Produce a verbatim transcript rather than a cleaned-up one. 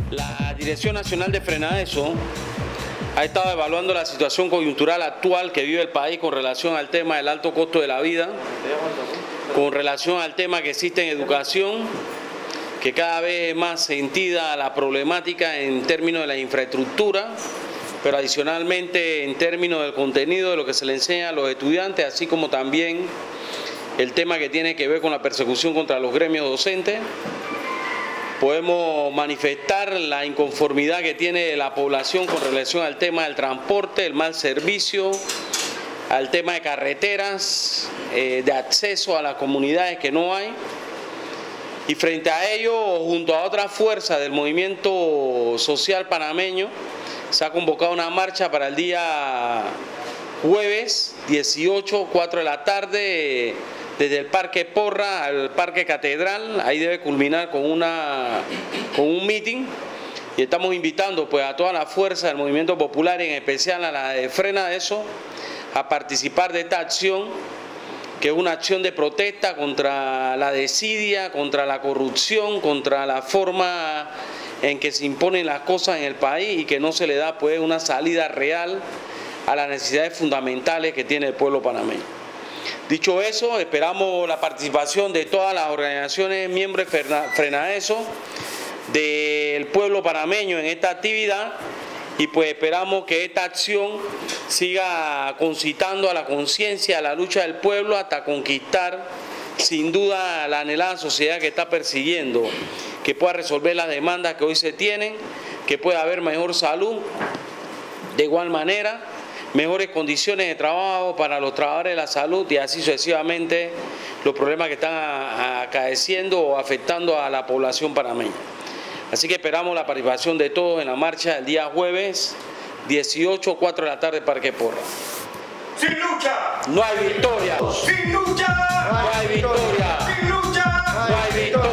La Dirección Nacional de Frenadeso ha estado evaluando la situación coyuntural actual que vive el país con relación al tema del alto costo de la vida, con relación al tema que existe en educación, que cada vez es más sentida la problemática en términos de la infraestructura, pero adicionalmente en términos del contenido de lo que se le enseña a los estudiantes, así como también el tema que tiene que ver con la persecución contra los gremios docentes. Podemos manifestar la inconformidad que tiene la población con relación al tema del transporte, el mal servicio, al tema de carreteras, eh, de acceso a las comunidades que no hay. Y frente a ello, junto a otras fuerzas del movimiento social panameño, se ha convocado una marcha para el día jueves dieciocho, cuatro de la tarde, desde el Parque Porra al Parque Catedral. Ahí debe culminar con, una, con un meeting, y estamos invitando pues a toda la fuerza del movimiento popular, en especial a la de Frenadeso, a participar de esta acción, que es una acción de protesta contra la desidia, contra la corrupción, contra la forma en que se imponen las cosas en el país y que no se le da pues una salida real a las necesidades fundamentales que tiene el pueblo panameño. Dicho eso, esperamos la participación de todas las organizaciones miembros de Frenadeso, del pueblo panameño en esta actividad, y pues esperamos que esta acción siga concitando a la conciencia, a la lucha del pueblo, hasta conquistar sin duda la anhelada sociedad que está persiguiendo, que pueda resolver las demandas que hoy se tienen, que pueda haber mejor salud, de igual manera mejores condiciones de trabajo para los trabajadores de la salud, y así sucesivamente los problemas que están acaeciendo o afectando a la población panameña. Así que esperamos la participación de todos en la marcha el día jueves dieciocho, cuatro de la tarde, Parque Porra. ¡Sin lucha! No hay victoria. ¡Sin lucha! No hay victoria. ¡Sin lucha! No hay victoria.